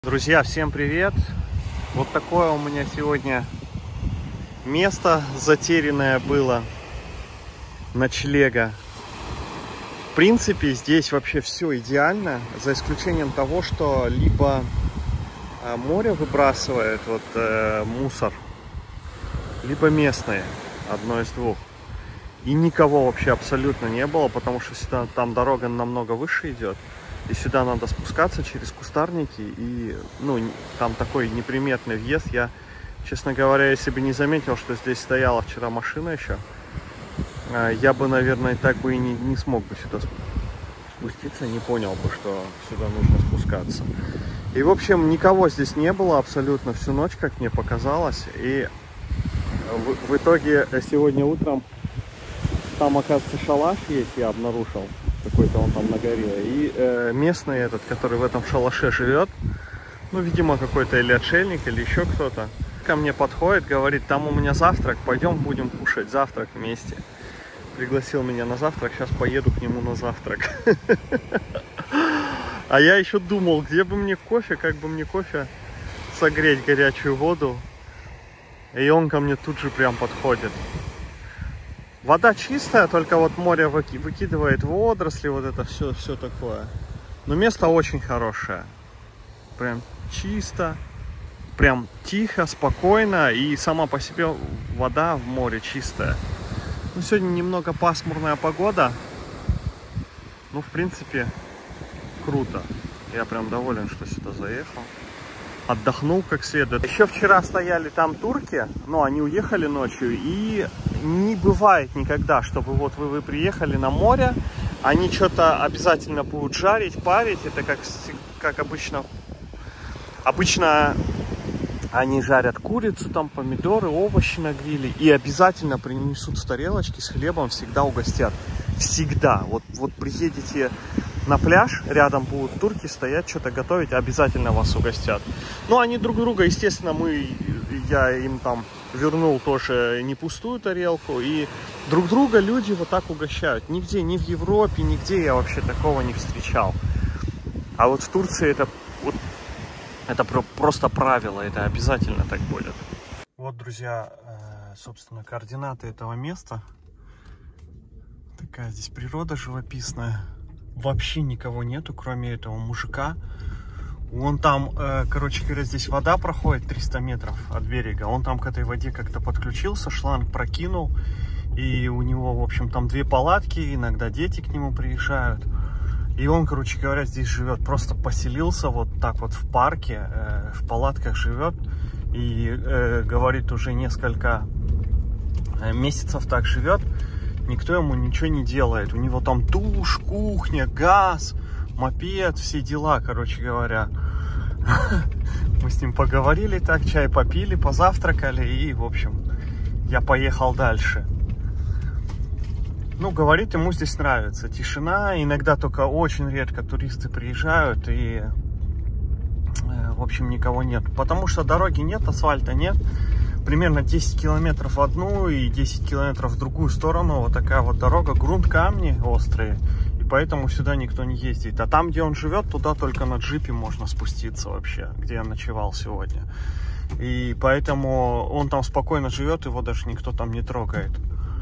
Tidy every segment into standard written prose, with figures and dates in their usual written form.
Друзья, всем привет! Вот такое у меня сегодня место затерянное было, ночлега. В принципе, здесь вообще все идеально, за исключением того, что либо море выбрасывает мусор, либо местные, одно из двух. И никого вообще абсолютно не было, потому что сюда, там дорога намного выше идет. И сюда надо спускаться через кустарники. И, там такой неприметный въезд. Я, честно говоря, если бы не заметил, что здесь стояла вчера машина еще, я бы, наверное, так бы и не смог бы сюда спуститься. Не понял бы, что сюда нужно спускаться. И, в общем, никого здесь не было абсолютно всю ночь, как мне показалось. И в итоге сегодня утром там, оказывается, шалаш есть, я обнаружил. Какой-то он там на горе. И местный этот, который в этом шалаше живет, видимо, какой-то или отшельник, или еще кто-то, ко мне подходит, говорит: там у меня завтрак, пойдем будем кушать завтрак вместе. Пригласил меня на завтрак, сейчас поеду к нему на завтрак. А я еще думал, где бы мне кофе, как бы мне кофе согреть, горячую воду. И он ко мне тут же прям подходит. Вода чистая, только вот море выкидывает водоросли, вот это все такое. Но место очень хорошее. Прям чисто, прям тихо, спокойно. И сама по себе вода в море чистая. Сегодня немного пасмурная погода. В принципе, круто. Я прям доволен, что сюда заехал. Отдохнул как следует. Еще вчера стояли там турки, но они уехали ночью, и не бывает никогда, чтобы вот вы приехали на море, они что-то обязательно будут жарить, парить. Это как обычно. Обычно они жарят курицу, там помидоры, овощи на гриле, и обязательно принесут с тарелочки с хлебом, всегда угостят. Всегда. Вот приедете на пляж, рядом будут турки стоять, что-то готовить, обязательно вас угостят. Они друг друга, естественно, я им там вернул тоже не пустую тарелку, и друг друга люди вот так угощают. Нигде, ни в Европе, нигде я вообще такого не встречал. А вот в Турции это просто правило, это обязательно так будет. Вот, друзья, собственно, координаты этого места. Такая здесь природа живописная. Вообще никого нету, кроме этого мужика. Вон там, короче говоря, здесь вода проходит 300 метров от берега. Он там к этой воде как-то подключился, шланг прокинул. И у него, в общем, там 2 палатки. Иногда дети к нему приезжают. И он, короче говоря, здесь живет. Просто поселился вот так вот в парке. В палатках живет. И, говорит, уже несколько месяцев так живет. Никто ему ничего не делает. У него там душ, кухня, газ, мопед, все дела, короче говоря. Мы с ним поговорили так, чай попили, позавтракали, и, в общем, я поехал дальше. Говорит, ему здесь нравится. Тишина, иногда только очень редко туристы приезжают, и, в общем, никого нет. Потому что дороги нет, асфальта нет. Примерно 10 километров в одну и 10 километров в другую сторону. Вот такая вот дорога, грунт, камни острые. И поэтому сюда никто не ездит. А там, где он живет, туда только на джипе можно спуститься вообще, где я ночевал сегодня. И поэтому он там спокойно живет, его даже никто там не трогает.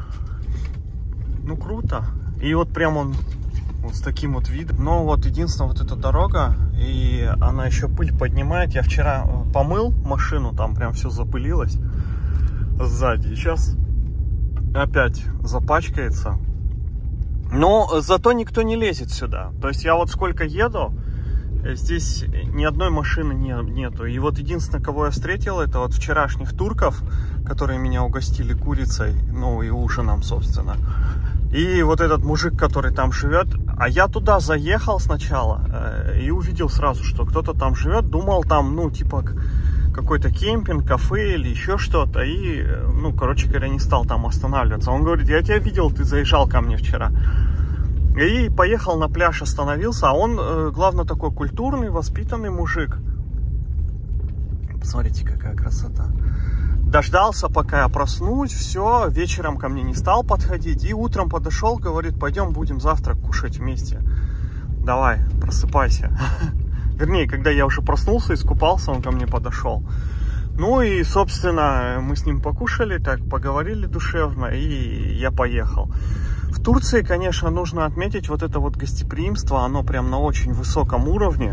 Круто. И вот прям он вот с таким вот видом. Но вот единственное, вот эта дорога, и она еще пыль поднимает. Я вчера помыл машину, там прям все запылилось сзади. Сейчас опять запачкается. Но зато никто не лезет сюда. То есть я вот сколько еду, здесь ни одной машины нету. И вот единственное, кого я встретил, это вот вчерашних турков, которые меня угостили курицей, и ужином, собственно. И вот этот мужик, который там живет. А я туда заехал сначала и увидел сразу, что кто-то там живет. Думал, там, типа, какой-то кемпинг, кафе или еще что-то. И, короче говоря, не стал там останавливаться. Он говорит: я тебя видел, ты заезжал ко мне вчера. И поехал на пляж, остановился. А он, главное, такой культурный, воспитанный мужик. Посмотрите, какая красота. Дождался, пока я проснусь, все, вечером ко мне не стал подходить. И утром подошел, говорит: пойдем будем завтрак кушать вместе. Давай, просыпайся. Вернее, когда я уже проснулся, искупался, он ко мне подошел. Ну и, собственно, мы с ним покушали, так поговорили душевно, и я поехал. В Турции, конечно, нужно отметить вот это вот гостеприимство, оно прям на очень высоком уровне.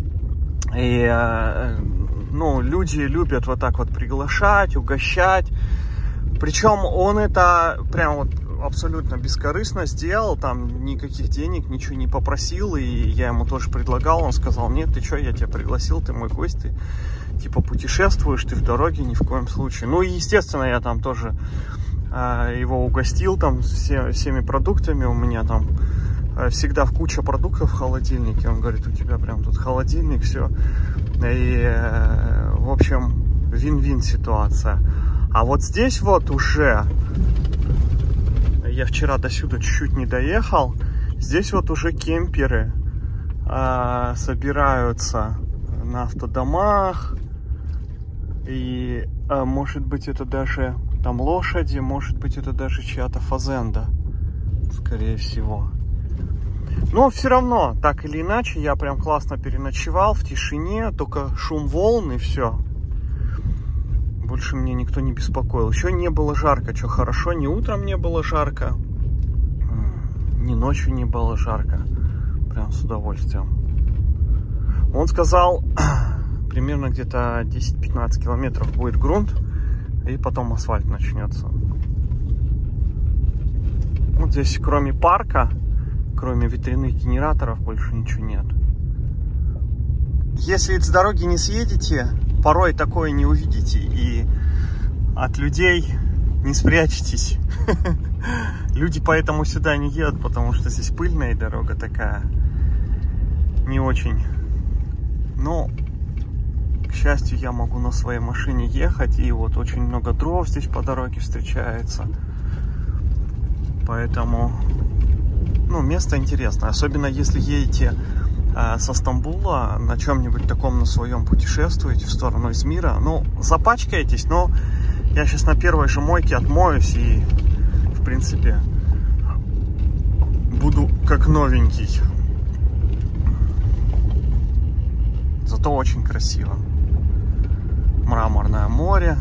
И, ну, люди любят вот так вот приглашать, угощать. Причем он это прям вот абсолютно бескорыстно сделал, там никаких денег, ничего не попросил, и я ему тоже предлагал, он сказал: нет, ты что, я тебя пригласил, ты мой гость, ты типа путешествуешь, ты в дороге, ни в коем случае. Ну и естественно я там тоже его угостил там всеми продуктами, у меня там всегда куча продуктов в холодильнике, он говорит: у тебя прям тут холодильник, все, и в общем вин-вин ситуация. А вот здесь вот уже я вчера до сюда чуть-чуть не доехал. Здесь вот уже кемперы собираются на автодомах. И может быть это даже там лошади, может быть это даже чья-то фазенда, скорее всего. Но все равно, так или иначе, я прям классно переночевал в тишине, только шум волн и все. Больше меня никто не беспокоил. Еще не было жарко, что хорошо, ни утром не было жарко, ни ночью не было жарко. Прям с удовольствием. Он сказал, примерно где-то 10-15 километров будет грунт, и потом асфальт начнется. Вот здесь кроме парка, кроме ветряных генераторов, больше ничего нет. Если с дороги не съедете, порой такое не увидите, и от людей не спрячетесь. Люди поэтому сюда не едут, потому что здесь пыльная дорога такая, не очень. Но, к счастью, я могу на своей машине ехать, и вот очень много дров здесь по дороге встречается. Поэтому, ну, место интересное, особенно если едете со Стамбула на чем-нибудь таком на своем путешествуете в сторону Измира. Ну, запачкаетесь, но я сейчас на первой же мойке отмоюсь и, в принципе, буду как новенький. Зато очень красиво. Мраморное море.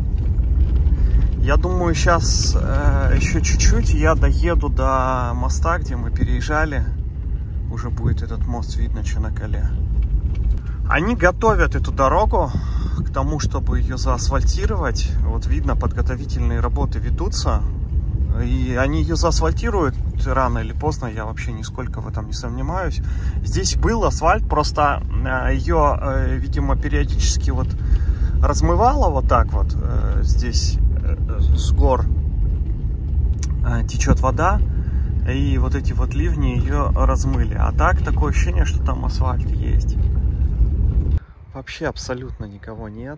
Я думаю, сейчас еще чуть-чуть я доеду до моста, где мы переезжали. Уже будет этот мост видно Чанаккале. Они готовят эту дорогу к тому, чтобы ее заасфальтировать. Вот видно, подготовительные работы ведутся. И они ее заасфальтируют рано или поздно, я вообще нисколько в этом не сомневаюсь. Здесь был асфальт, просто ее, видимо, периодически вот размывало вот так вот. Здесь с гор течет вода. И вот эти вот ливни ее размыли. А так, такое ощущение, что там асфальт есть. Вообще абсолютно никого нет.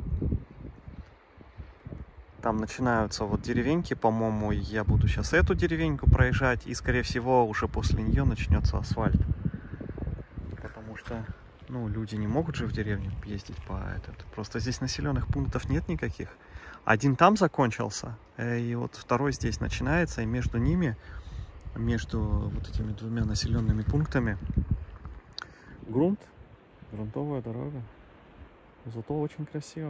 Там начинаются вот деревеньки, по-моему. Я буду сейчас эту деревеньку проезжать. И, скорее всего, уже после нее начнется асфальт. Потому что, ну, люди не могут же в деревню ездить по этому. Просто здесь населенных пунктов нет никаких. Один там закончился. И вот второй здесь начинается. И между ними... Между вот этими двумя населенными пунктами грунт, грунтовая дорога, зато очень красиво.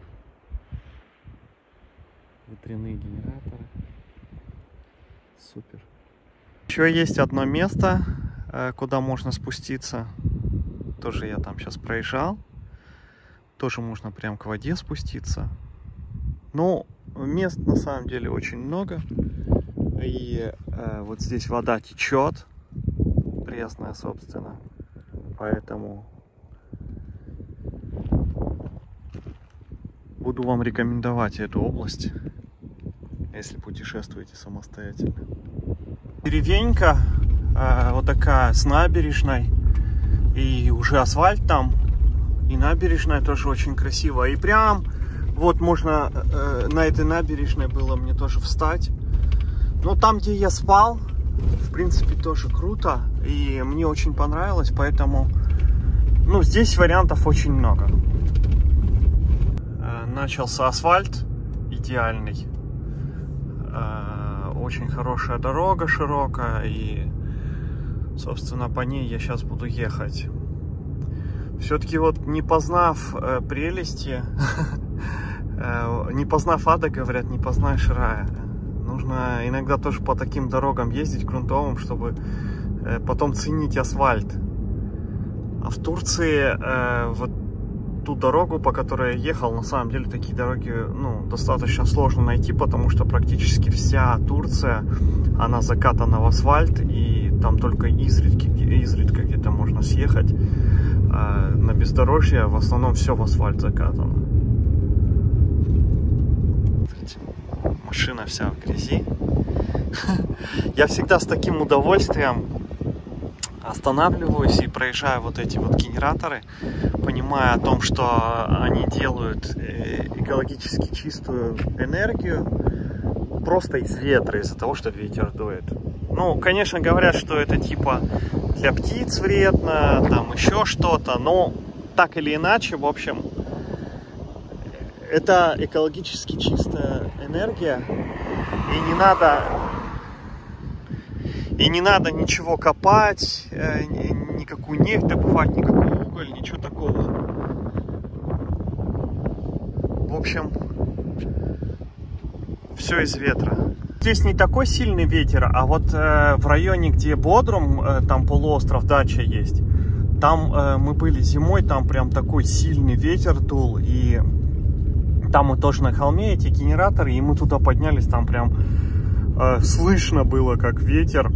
Ветряные генераторы, супер. Еще есть одно место, куда можно спуститься, тоже я там сейчас проезжал, тоже можно прям к воде спуститься. Но мест на самом деле очень много. И вот здесь вода течет, пресная, собственно, поэтому буду вам рекомендовать эту область, если путешествуете самостоятельно. Деревенька вот такая с набережной, и уже асфальт там, и набережная тоже очень красивая. И прям вот можно на этой набережной было мне тоже встать. Но там, где я спал, в принципе, тоже круто. И мне очень понравилось, поэтому, ну, здесь вариантов очень много. Начался асфальт идеальный. Очень хорошая дорога, широкая. И, собственно, по ней я сейчас буду ехать. Все-таки вот не познав прелести, не познав ада, говорят, не познаешь рая. Нужно иногда тоже по таким дорогам ездить грунтовым, чтобы потом ценить асфальт. А в Турции вот ту дорогу, по которой я ехал, на самом деле такие дороги, ну, достаточно сложно найти, потому что практически вся Турция, она закатана в асфальт, и там только изредка где-то можно съехать. На бездорожье в основном все в асфальт закатано. Машина вся в грязи. Я всегда с таким удовольствием останавливаюсь и проезжаю вот эти вот генераторы, понимая о том, что они делают экологически чистую энергию просто из ветра, из-за того, что ветер дует. Ну, конечно, говорят, что это типа для птиц вредно, там еще что-то, но так или иначе, в общем, это экологически чистая энергия, и не надо ничего копать, никакую нефть добывать, никакой уголь, ничего такого. В общем, все из ветра. Здесь не такой сильный ветер, а вот в районе, где Бодрум, там полуостров Дача есть, там мы были зимой, там прям такой сильный ветер дул, и там мы тоже на холме эти генераторы, и мы туда поднялись, там прям слышно было, как ветер,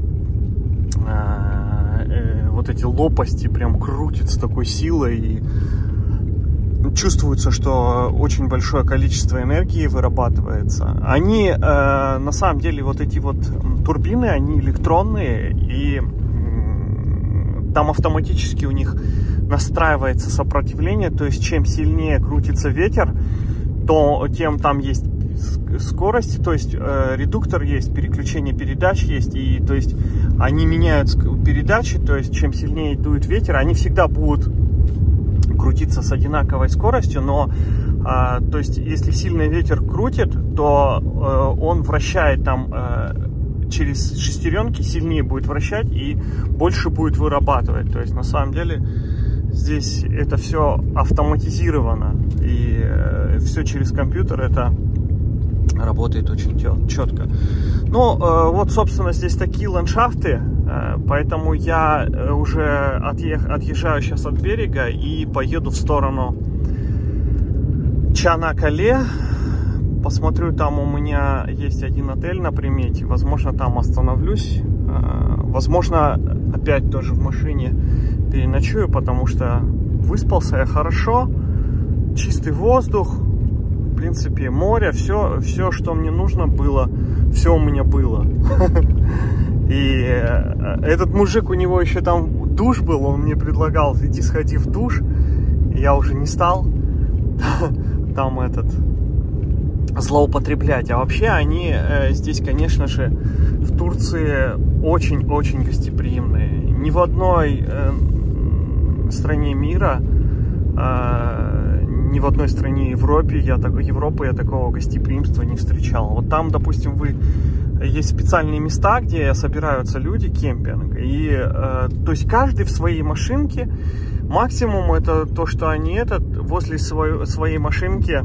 вот эти лопасти прям крутят с такой силой, и чувствуется, что очень большое количество энергии вырабатывается. Они, на самом деле, вот эти вот турбины, они электронные, и там автоматически у них настраивается сопротивление, то есть чем сильнее крутится ветер, то тем там есть скорость, то есть редуктор есть, переключение передач есть, и то есть они меняют передачи, то есть чем сильнее дует ветер, они всегда будут крутиться с одинаковой скоростью, но то есть если сильный ветер крутит, то он вращает там через шестеренки, сильнее будет вращать и больше будет вырабатывать. То есть на самом деле здесь это все автоматизировано, и все через компьютер, это работает очень четко. Ну, вот, собственно, здесь такие ландшафты, поэтому я уже отъезжаю сейчас от берега и поеду в сторону Чанаккале. Посмотрю, там у меня есть один отель на примете, возможно, там остановлюсь. Возможно, опять тоже в машине переночую, потому что выспался я хорошо, чистый воздух, в принципе, море, все, что мне нужно было, все у меня было. И этот мужик, у него еще там душ был, он мне предлагал, иди сходи в душ, я уже не стал там злоупотреблять. А вообще они здесь, конечно же, в Турции очень-очень гостеприимные. Ни в одной стране мира, ни в одной стране Европы я такого гостеприимства не встречал. Вот там, допустим, есть специальные места, где собираются люди, кемпинг, и то есть каждый в своей машинке. Максимум это то, что они возле своей машинки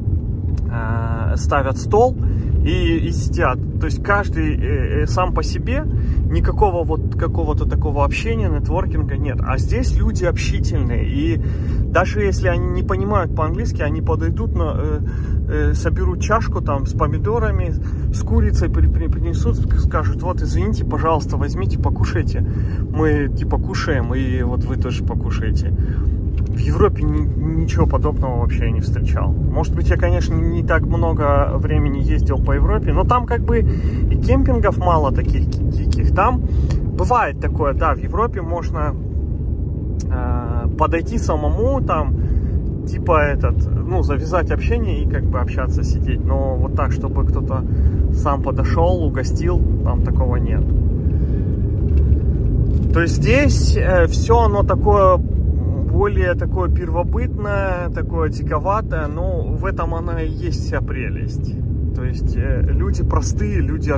ставят стол и сидят. То есть каждый сам по себе, никакого вот какого-то такого общения, нетворкинга нет. А здесь люди общительные, и даже если они не понимают по-английски, они подойдут, соберут чашку там с помидорами, с курицей, принесут, скажут: вот, извините, пожалуйста, возьмите, покушайте. Мы типа кушаем, и вот вы тоже покушаете. В Европе ничего подобного вообще я не встречал. Может быть, я, конечно, не так много времени ездил по Европе, но там как бы и кемпингов мало таких диких. Там бывает такое, да, в Европе можно подойти самому, там, типа завязать общение и как бы общаться, сидеть. Но вот так, чтобы кто-то сам подошел, угостил, там такого нет. То есть здесь все оно такое, более такое первобытное, такое диковатое, но в этом она и есть вся прелесть. То есть люди простые, люди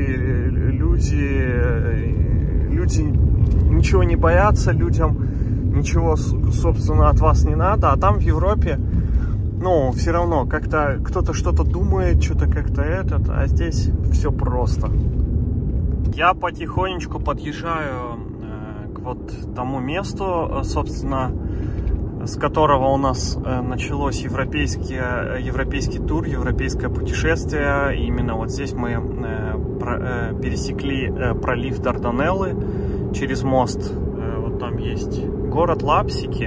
открытые, люди ничего не боятся, людям ничего, собственно, от вас не надо, а там в Европе, ну, все равно, как-то кто-то что-то думает, что-то как-то а здесь все просто. Я потихонечку подъезжаю к вот тому месту, собственно, с которого у нас началось европейский тур, европейское путешествие. И именно вот здесь мы пересекли пролив Дарданеллы через мост. Вот там есть город Лапсики.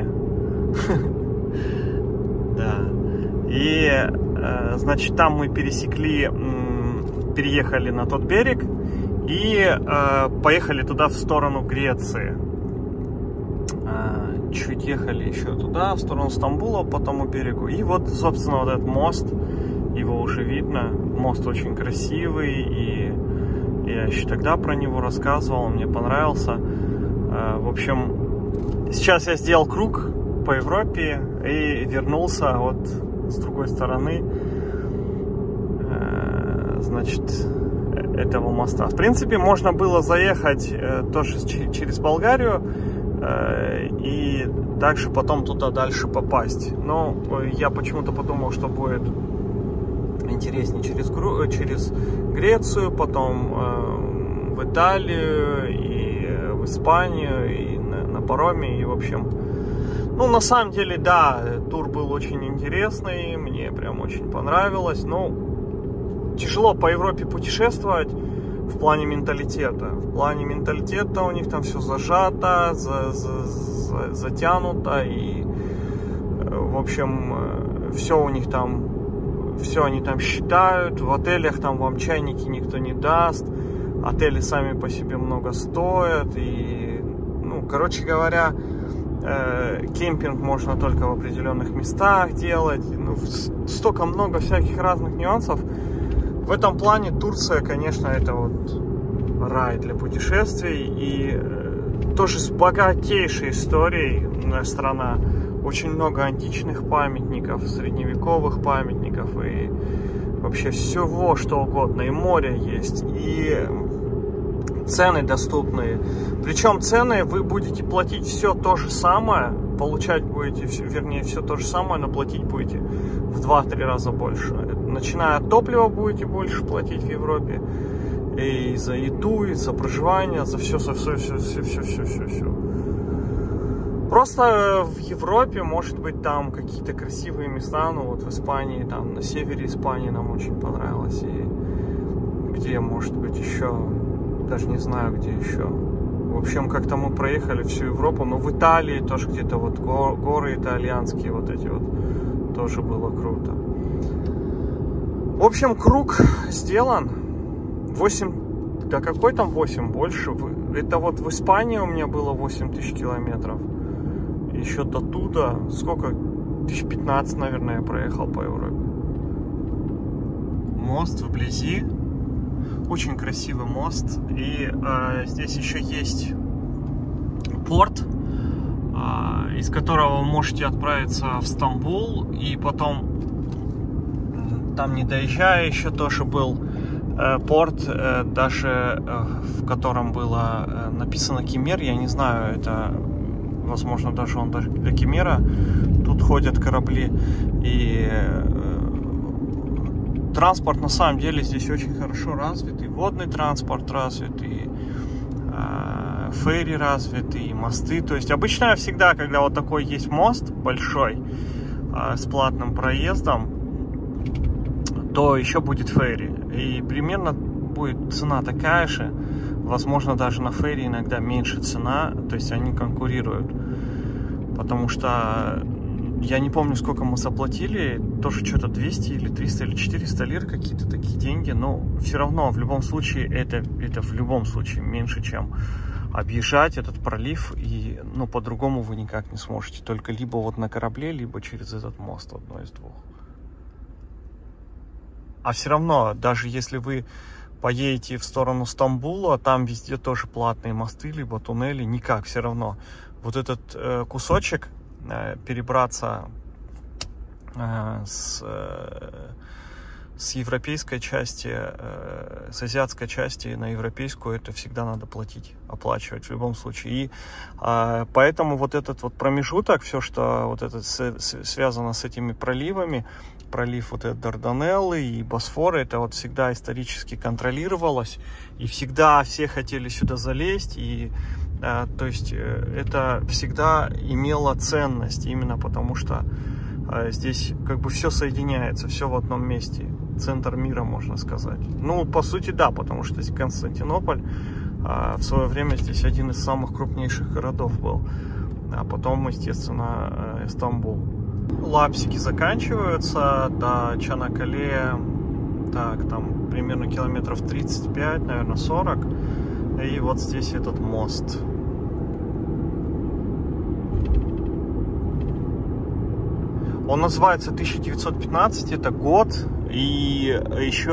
Да. И, значит, там мы переехали на тот берег и поехали туда в сторону Греции. Чуть ехали еще туда, в сторону Стамбула, по тому берегу. И вот, собственно, вот этот мост, его уже видно. Мост очень красивый, и я еще тогда про него рассказывал, он мне понравился. В общем, сейчас я сделал круг по Европе и вернулся вот с другой стороны, значит, этого моста. В принципе, можно было заехать тоже через Болгарию и также потом туда дальше попасть. Но я почему-то подумал, что будет интереснее через Грецию, потом в Италию и в Испанию, и на пароме, и в общем... Ну, на самом деле, да, тур был очень интересный, мне прям очень понравилось. Но тяжело по Европе путешествовать в плане менталитета. В плане менталитета у них там все зажато, затянуто, и, в общем, все у них там, все они там считают. В отелях там вам чайники никто не даст, отели сами по себе много стоят, и, ну, короче говоря, кемпинг можно только в определенных местах делать. Ну, столько много всяких разных нюансов. В этом плане Турция, конечно, это вот рай для путешествий. И тоже с богатейшей историей страна. Очень много античных памятников, средневековых памятников и вообще всего, что угодно. И море есть, и цены доступные. Причем цены вы будете платить все то же самое, получать будете, вернее, все то же самое, но платить будете в 2-3 раза больше. Начиная от топлива будете больше платить в Европе. И за еду, и за проживание, за все. Просто в Европе, может быть, там какие-то красивые места, ну вот в Испании, там на севере Испании нам очень понравилось. И где, может быть, еще, даже не знаю, где еще. В общем, как-то мы проехали всю Европу, но в Италии тоже где-то вот горы итальянские, вот эти вот, тоже было круто. В общем, круг сделан. 8, да какой там 8, больше. Это вот в Испании у меня было 8000 километров. Еще до туда, сколько, 1015, наверное, я проехал по Европе. Мост вблизи. Очень красивый мост. И здесь еще есть порт, из которого вы можете отправиться в Стамбул. И потом, там не доезжая, еще тоже был порт, даже в котором было написано Кемер. Я не знаю, это, возможно, даже он до Кемера. Тут ходят корабли. И транспорт на самом деле здесь очень хорошо развит. И водный транспорт развит, и ферри развиты, и мосты. То есть обычно всегда, когда вот такой есть мост большой с платным проездом, то еще будет ферри. И примерно будет цена такая же. Возможно, даже на ферри иногда меньше цена. То есть они конкурируют. Потому что я не помню, сколько мы заплатили. Тоже что-то 200 или 300 или 400 лир, какие-то такие деньги. Но все равно, в любом случае, это в любом случае меньше, чем объезжать этот пролив. И, ну, по-другому вы никак не сможете. Только либо вот на корабле, либо через этот мост, одно из двух. А все равно, даже если вы поедете в сторону Стамбула, там везде тоже платные мосты, либо туннели, никак, все равно. Вот этот кусочек перебраться с европейской части, с азиатской части на европейскую это всегда надо оплачивать в любом случае. И поэтому вот этот вот промежуток, все, что вот это связано с этими проливами, пролив вот этот Дарданеллы и Босфора, это вот всегда исторически контролировалось, и всегда все хотели сюда залезть, и то есть это всегда имело ценность, именно потому что здесь как бы все соединяется, все в одном месте. Центр мира, можно сказать. Ну, по сути, да, потому что здесь Константинополь в свое время здесь один из самых крупнейших городов был. А потом, естественно, Стамбул. Лапсики заканчиваются до Чанаккале, так, там примерно километров 35, наверное, 40. И вот здесь этот мост. Он называется 1915, это год, и еще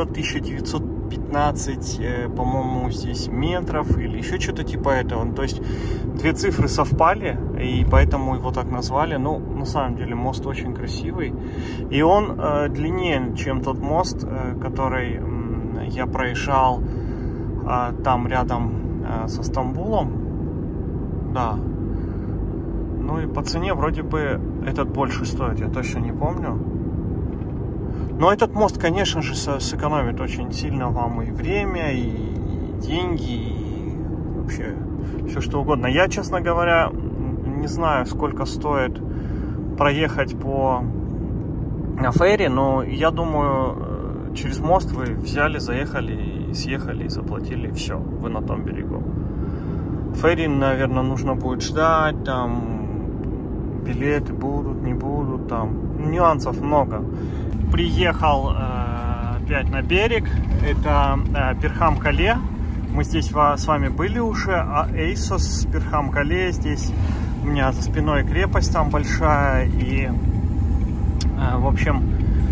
1915, по-моему, здесь метров, или еще что-то типа этого. То есть две цифры совпали, и поэтому его так назвали. Ну, на самом деле, мост очень красивый, и он длиннее, чем тот мост, который я проезжал там рядом со Стамбулом, да. Ну и по цене вроде бы этот больше стоит, я точно не помню. Но этот мост, конечно же, сэкономит очень сильно вам и время, и деньги, и вообще все что угодно. Я, честно говоря, не знаю, сколько стоит проехать на ферри, но я думаю, через мост вы взяли, заехали, и съехали, и заплатили, и все, вы на том берегу. Ферри, наверное, нужно будет ждать, там билеты будут, не будут, там нюансов много. Приехал опять на берег, это Перхам-Кале, мы здесь с вами были уже, а Эйсос, Перхам-Кале, здесь у меня за спиной крепость там большая, и в общем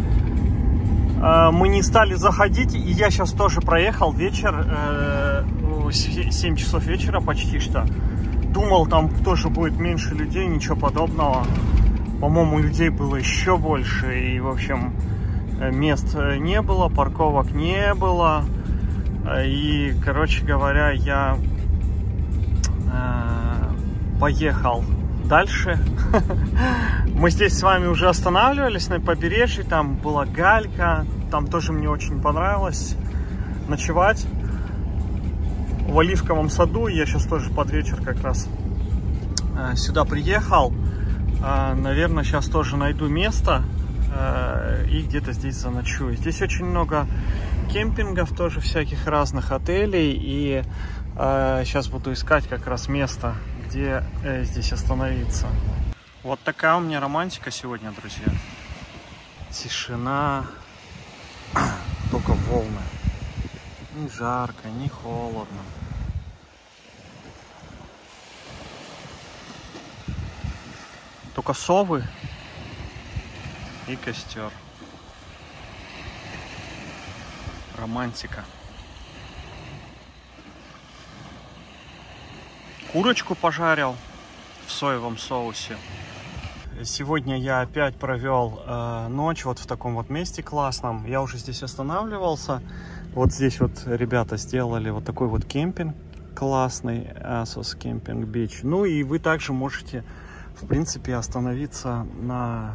мы не стали заходить, и я сейчас тоже проехал вечер, 7 часов вечера почти что. Думал, там тоже будет меньше людей, ничего подобного. По-моему, людей было еще больше. И, в общем, мест не было, парковок не было. И, короче говоря, я поехал дальше. Мы здесь с вами уже останавливались на побережье. Там была галька. Там тоже мне очень понравилось ночевать. В оливковом саду. Я сейчас тоже под вечер как раз сюда приехал. Наверное, сейчас тоже найду место и где-то здесь заночую. Здесь очень много кемпингов, тоже всяких разных отелей. И сейчас буду искать как раз место, где здесь остановиться. Вот такая у меня романтика сегодня, друзья. Тишина, только волны. Не жарко, не холодно. Только совы и костер. Романтика. Курочку пожарил в соевом соусе. Сегодня я опять провел ночь вот в таком вот месте классном. Я уже здесь останавливался. Вот здесь вот ребята сделали вот такой вот кемпинг классный, Assos Camping Beach. Ну и вы также можете, в принципе, остановиться на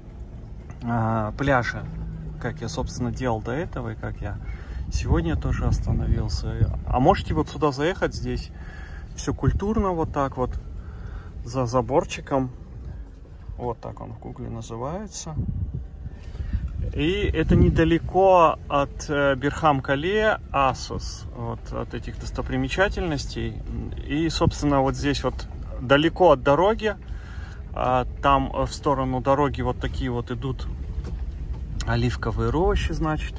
пляже, как я, собственно, делал до этого, и как я сегодня тоже остановился. А можете вот сюда заехать, здесь все культурно, вот так вот, за заборчиком. Вот так он в гугле называется. И это недалеко от Перхам-Кале, Assos, вот от этих достопримечательностей. И, собственно, вот здесь вот далеко от дороги, там в сторону дороги вот такие вот идут оливковые рощи, значит.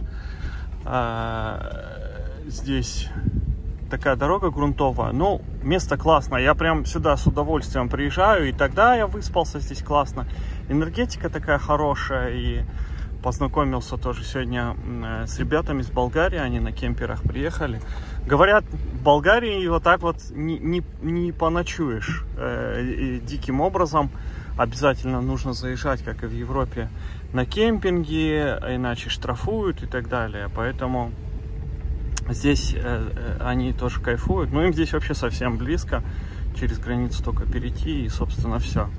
Здесь такая дорога грунтовая. Ну, место классное. Я прям сюда с удовольствием приезжаю. И тогда я выспался здесь классно. Энергетика такая хорошая. И познакомился тоже сегодня с ребятами из Болгарии. Они на кемперах приехали. Говорят, в Болгарии вот так вот не поночуешь диким образом. обязательно нужно заезжать, как и в Европе, на кемпинги, иначе штрафуют и так далее. Поэтому здесь они тоже кайфуют. Но им здесь вообще совсем близко. Через границу только перейти, и, собственно, все.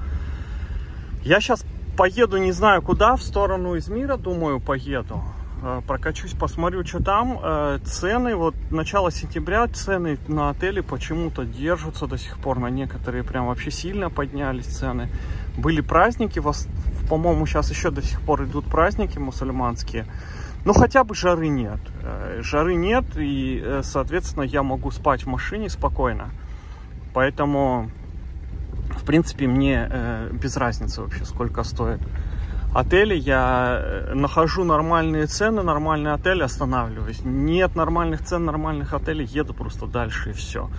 Я сейчас поеду, не знаю куда, в сторону Измира, думаю, поеду. Прокачусь, посмотрю, что там. Цены, вот начало сентября, цены на отели почему-то держатся до сих пор. На некоторые прям вообще сильно поднялись цены. Были праздники, по-моему, сейчас еще до сих пор идут праздники мусульманские. Но хотя бы жары нет. Жары нет, и, соответственно, я могу спать в машине спокойно. Поэтому, в принципе, мне без разницы вообще, сколько стоит отели. Я нахожу нормальные цены, нормальный отель, останавливаюсь. Нет нормальных цен, нормальных отелей, еду просто дальше, и все.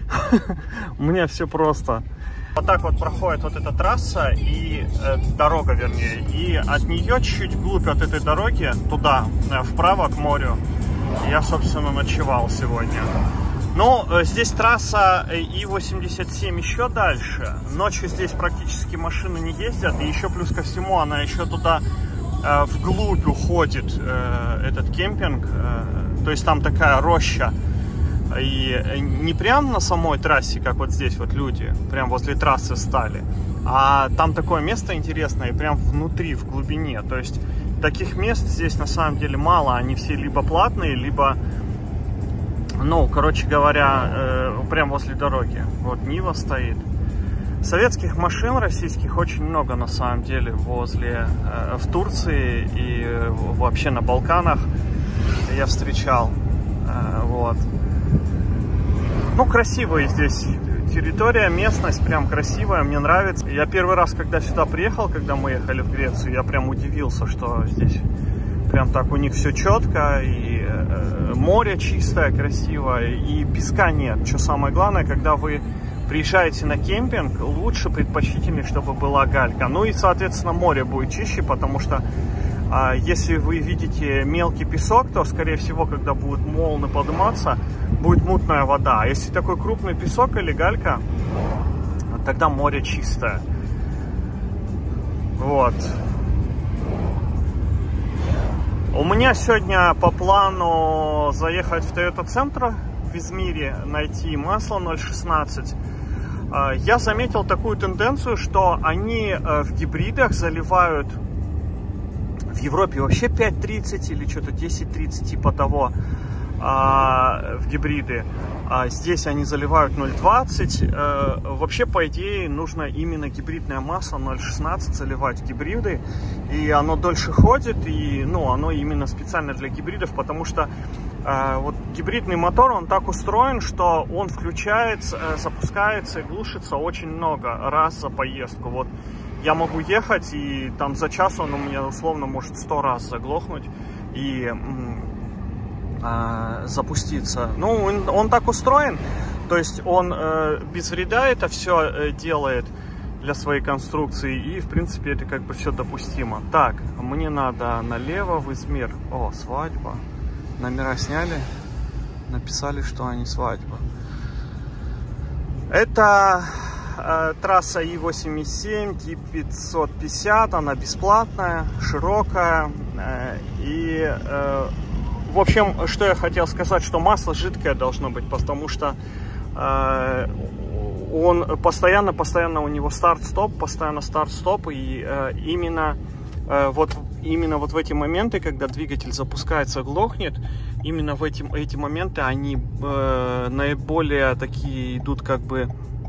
У меня все просто. Вот так вот проходит вот эта трасса и дорога, вернее. И от нее чуть-чуть вглубь от этой дороги, туда, вправо к морю, я, собственно, ночевал сегодня. Ну, здесь трасса И-87 еще дальше. Ночью здесь практически машины не ездят. И еще плюс ко всему, она еще туда вглубь уходит, этот кемпинг. То есть там такая роща. И не прям на самой трассе, как вот здесь вот люди, прям возле трассы стали. А там такое место интересное, и прям внутри, в глубине. То есть таких мест здесь на самом деле мало. Они все либо платные, либо... Ну, короче говоря, прям возле дороги. Вот Нива стоит. Советских машин российских очень много на самом деле в Турции и вообще на Балканах я встречал. Вот. Ну, красивая здесь территория, местность прям красивая, мне нравится. Я первый раз, когда сюда приехал, когда мы ехали в Грецию, я прям удивился, что здесь прям так у них все четко, и море чистое, красивое, и песка нет. Что самое главное, когда вы приезжаете на кемпинг, лучше, предпочтительнее, чтобы была галька. Ну и, соответственно, море будет чище, потому что если вы видите мелкий песок, то, скорее всего, когда будут волны подниматься, будет мутная вода. А если такой крупный песок или галька, тогда море чистое. Вот. У меня сегодня по плану заехать в Toyota Центр в Измире, найти масло 0,16. Я заметил такую тенденцию, что они в гибридах заливают в Европе вообще 5,30 или что-то 10,30 типа того в гибриды. Здесь они заливают 0,20. Вообще, по идее, нужно именно гибридное масло 0,16 заливать в гибриды. И оно дольше ходит, и оно именно специально для гибридов, потому что вот гибридный мотор, он так устроен, что он включается, запускается и глушится очень много раз за поездку. Вот я могу ехать, и там за час он у меня условно может 100 раз заглохнуть и запуститься. Ну, он так устроен, то есть он без вреда это все делает для своей конструкции, и в принципе это как бы все допустимо. Так, мне надо налево в Измир. О, свадьба. Номера сняли, написали, что они свадьба. Это трасса И-87, тип 550, она бесплатная, широкая. И, в общем, что я хотел сказать, что масло жидкое должно быть, потому что он постоянно у него старт-стоп, постоянно старт-стоп, и именно вот в эти моменты, когда двигатель запускается, глохнет, именно в эти моменты они наиболее такие идут как бы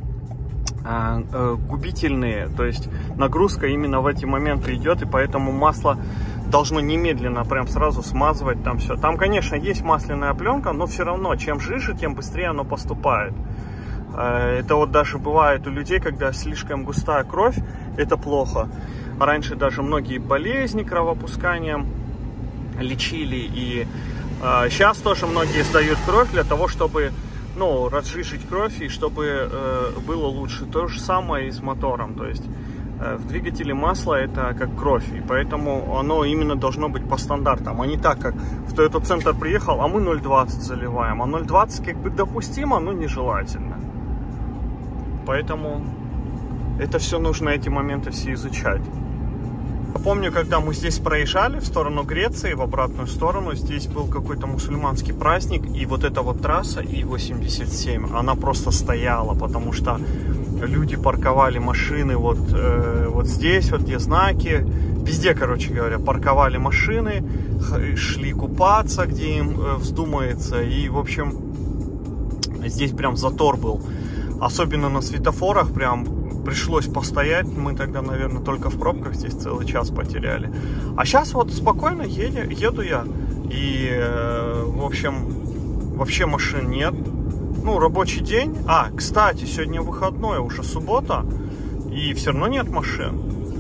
губительные, то есть нагрузка именно в эти моменты идет, и поэтому масло должно немедленно прям сразу смазывать там все. Там, конечно, есть масляная пленка, но все равно, чем жиже, тем быстрее оно поступает. Это вот даже бывает у людей, когда слишком густая кровь, это плохо. Раньше даже многие болезни кровопусканием лечили, и сейчас тоже многие сдают кровь для того, чтобы разжижить кровь, и чтобы было лучше. То же самое и с мотором, то есть в двигателе масло это как кровь, и поэтому оно именно должно быть по стандартам, а не так, как в Toyota Центр приехал, а мы 0,20 заливаем, а 0,20 как бы допустимо, но нежелательно. Поэтому это все нужно, эти моменты все изучать. Помню, когда мы здесь проезжали в сторону Греции, в обратную сторону, здесь был какой-то мусульманский праздник, и вот эта вот трасса И-87, она просто стояла, потому что люди парковали машины вот здесь, вот где знаки, везде, короче говоря, парковали машины, шли купаться, где им вздумается, и, в общем, здесь прям затор был, особенно на светофорах, прям пришлось постоять, мы тогда, наверное, только в пробках здесь целый час потеряли. А сейчас вот спокойно еду я, и, в общем, вообще машин нет. Ну, рабочий день. А, кстати, сегодня выходной, уже суббота, и все равно нет машин.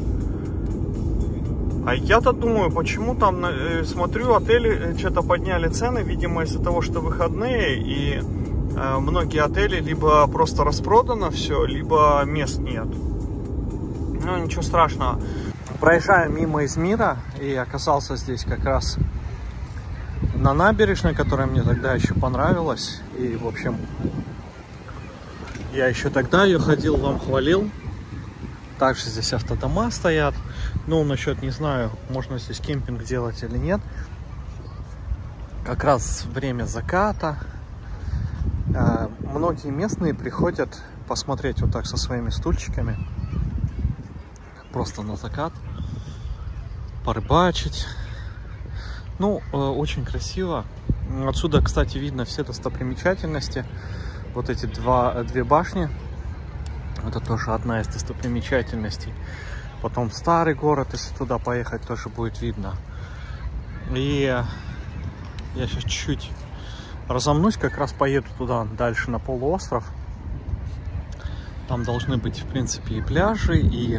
А я-то думаю, почему там, смотрю, отели что-то подняли цены, видимо, из-за того, что выходные, и многие отели либо просто распродано все, либо мест нет. Ну, ничего страшного. Проезжаю мимо Измира и оказался здесь как раз на набережной, которая мне тогда еще понравилась. И, в общем, я еще тогда ее ходил, вам хвалил. Также здесь автодома стоят. Ну, насчет, не знаю, можно здесь кемпинг делать или нет. Как раз время заката. Многие местные приходят посмотреть вот так со своими стульчиками. Просто на закат. Порыбачить. Ну, очень красиво. Отсюда, кстати, видно все достопримечательности. Вот эти две башни. Это тоже одна из достопримечательностей. Потом старый город, если туда поехать, тоже будет видно. И я сейчас чуть-чуть разомнусь, как раз поеду туда дальше на полуостров. Там должны быть, в принципе, и пляжи, и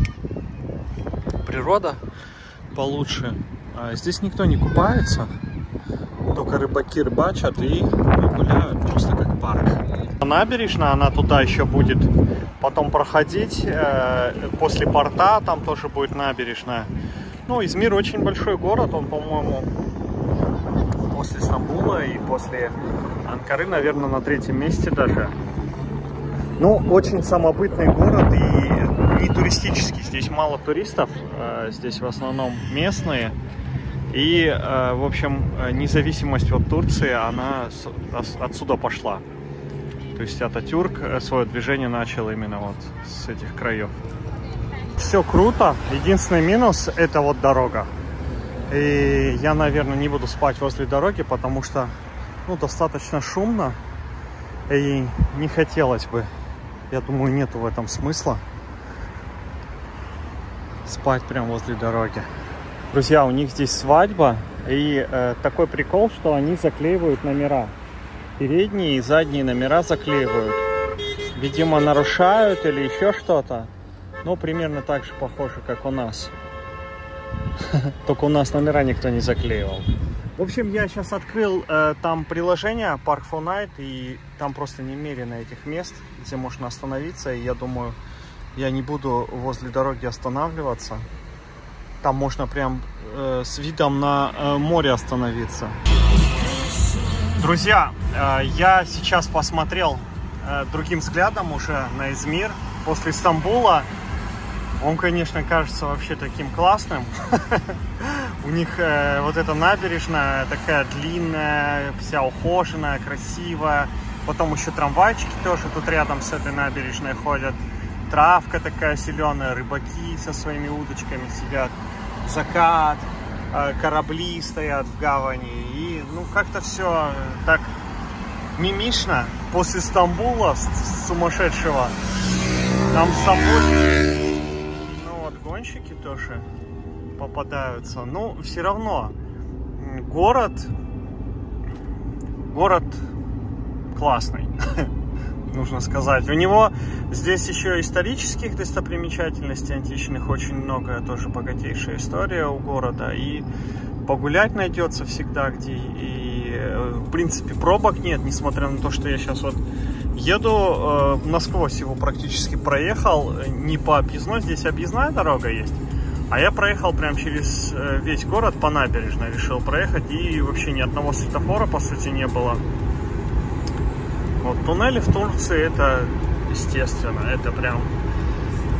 природа получше. Здесь никто не купается, только рыбаки рыбачат и гуляют, просто как парк. Набережная, она туда еще будет потом проходить, после порта там тоже будет набережная. Ну, Измир очень большой город, он, по-моему, после Стамбула и после Анкары, наверное, на 3-м месте даже. Ну, очень самобытный город и не туристический. Здесь мало туристов, здесь в основном местные. И, в общем, независимость от Турции, она отсюда пошла. То есть Ататюрк свое движение начал именно вот с этих краев. Все круто. Единственный минус – это вот дорога. И я, наверное, не буду спать возле дороги, потому что, ну, достаточно шумно. И не хотелось бы. Я думаю, нету в этом смысла спать прямо возле дороги. Друзья, у них здесь свадьба. И такой прикол, что они заклеивают номера. Передние и задние номера заклеивают. Видимо, нарушают или еще что-то. Но примерно так же похоже, как у нас. Только у нас номера никто не заклеивал. В общем, я сейчас открыл там приложение Park for Night, и там просто немерено этих мест, где можно остановиться. И я думаю, я не буду возле дороги останавливаться. Там можно прям с видом на море остановиться. Друзья, я сейчас посмотрел другим взглядом уже на Измир. После Стамбула он, конечно, кажется вообще таким классным. У них вот эта набережная такая длинная, вся ухоженная, красивая. Потом еще трамвайчики тоже тут рядом с этой набережной ходят. Травка такая зеленая, рыбаки со своими удочками сидят. Закат, корабли стоят в гавани. И, ну, как-то все так мимишно. После Стамбула сумасшедшего. Там в Стамбуле, ну, вот гонщики тоже попадаются. Ну, все равно город классный, нужно сказать. У него здесь еще исторических достопримечательностей античных очень много, тоже богатейшая история у города. И погулять найдется всегда где. И, в принципе, пробок нет, несмотря на то, что я сейчас вот еду насквозь его практически проехал. Не по объездной, здесь объездная дорога есть. А я проехал прям через весь город по набережной, решил проехать, и вообще ни одного светофора, по сути, не было. Вот, туннели в Турции, это естественно, это прям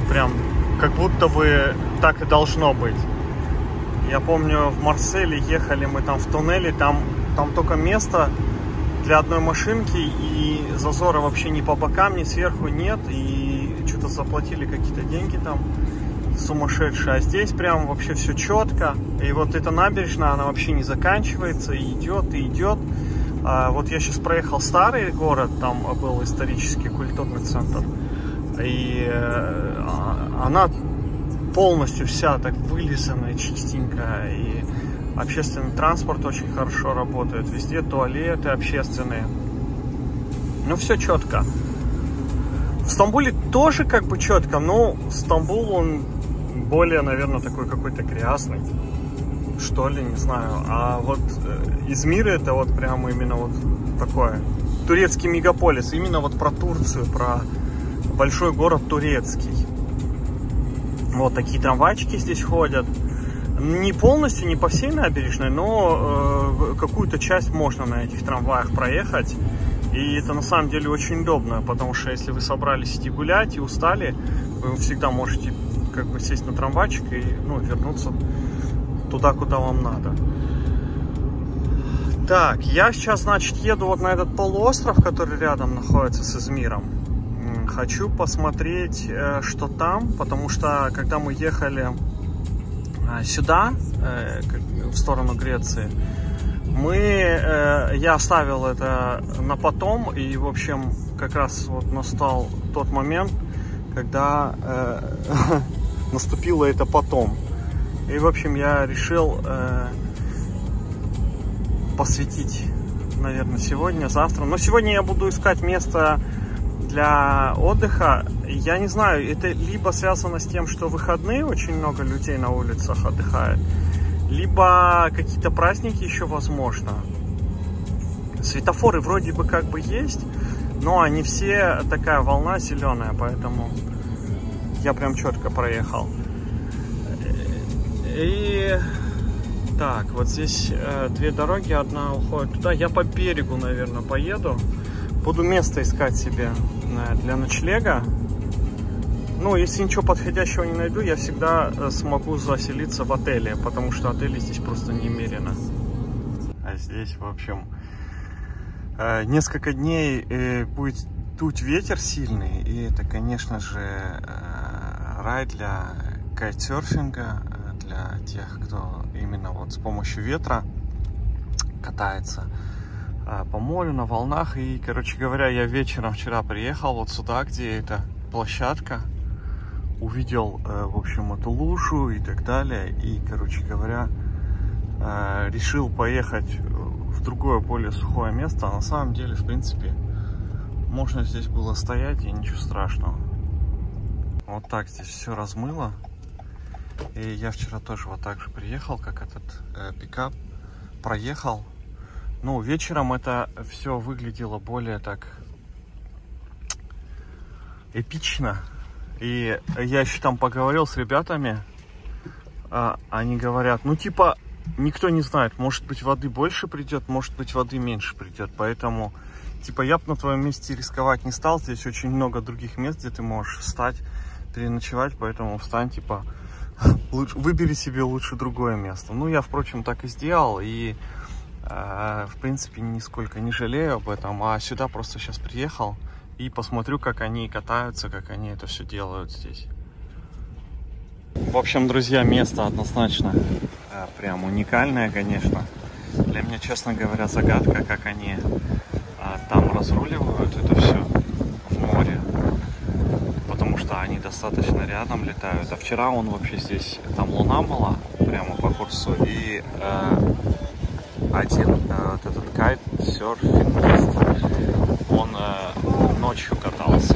прям как будто бы так и должно быть. Я помню, в Марселе ехали мы там в туннеле, там только место для одной машинки, и зазора вообще ни по бокам, ни сверху нет, и что-то заплатили какие-то деньги там сумасшедшие, а здесь прям вообще все четко, и вот эта набережная, она вообще не заканчивается, и идет, и идет. Вот я сейчас проехал старый город, там был исторический культурный центр, и она полностью вся так вылизанная, чистенькая, и общественный транспорт очень хорошо работает, везде туалеты общественные, ну все четко. В Стамбуле тоже как бы четко, но Стамбул, он более, наверное, такой какой-то грязный, что ли, не знаю. А вот Измир это вот прямо именно вот такое, турецкий мегаполис, именно вот про Турцию, про большой город турецкий. Вот такие трамвайчики здесь ходят. Не полностью, не по всей набережной, но какую-то часть можно на этих трамваях проехать. И это на самом деле очень удобно, потому что если вы собрались идти гулять и устали, вы всегда можете как бы сесть на трамвайчик и вернуться туда, куда вам надо. Так, я сейчас, значит, еду вот на этот полуостров, который рядом находится с Измиром. Хочу посмотреть, что там, потому что когда мы ехали сюда, в сторону Греции, я оставил это на потом, и, в общем, как раз вот настал тот момент, когда наступило это потом. И, в общем, я решил посвятить, наверное, сегодня, завтра. Но сегодня я буду искать место для отдыха. Я не знаю, это либо связано с тем, что выходные, очень много людей на улицах отдыхает, либо какие-то праздники еще возможно. Светофоры вроде бы как бы есть, но они все такая волна зеленая, поэтому я прям четко проехал. И так, вот здесь две дороги, одна уходит туда. Я по берегу, наверное, поеду. Буду место искать себе для ночлега. Ну, если ничего подходящего не найду, я всегда смогу заселиться в отеле, потому что отелей здесь просто немерено. А здесь, в общем, несколько дней будет дуть ветер сильный, и это, конечно же, рай для кайтсерфинга, для тех, кто именно вот с помощью ветра катается по морю, на волнах. И, короче говоря, я вечером вчера приехал вот сюда, где эта площадка, увидел, в общем, эту лужу и так далее, и, короче говоря, решил поехать в другое, более сухое место. А на самом деле, в принципе, можно здесь было стоять, и ничего страшного. Вот так здесь все размыло. И я вчера тоже вот так же приехал, как этот пикап, проехал. Ну, вечером это все выглядело более так эпично. И я еще там поговорил с ребятами, они говорят, ну типа, никто не знает, может быть воды больше придет, может быть воды меньше придет, поэтому типа я бы на твоем месте рисковать не стал, здесь очень много других мест, где ты можешь встать, переночевать, поэтому встань, типа, выбери себе лучше другое место. Ну, я, впрочем, так и сделал, и в принципе нисколько не жалею об этом, а сюда просто сейчас приехал и посмотрю, как они катаются, как они это все делают здесь. В общем, друзья, место однозначно прям уникальное, конечно. Для меня, честно говоря, загадка, как они там разруливают это все в море, потому что они достаточно рядом летают. А вчера он вообще здесь, там луна была прямо по курсу, и один вот этот кайтсерфингист, он ночью катался.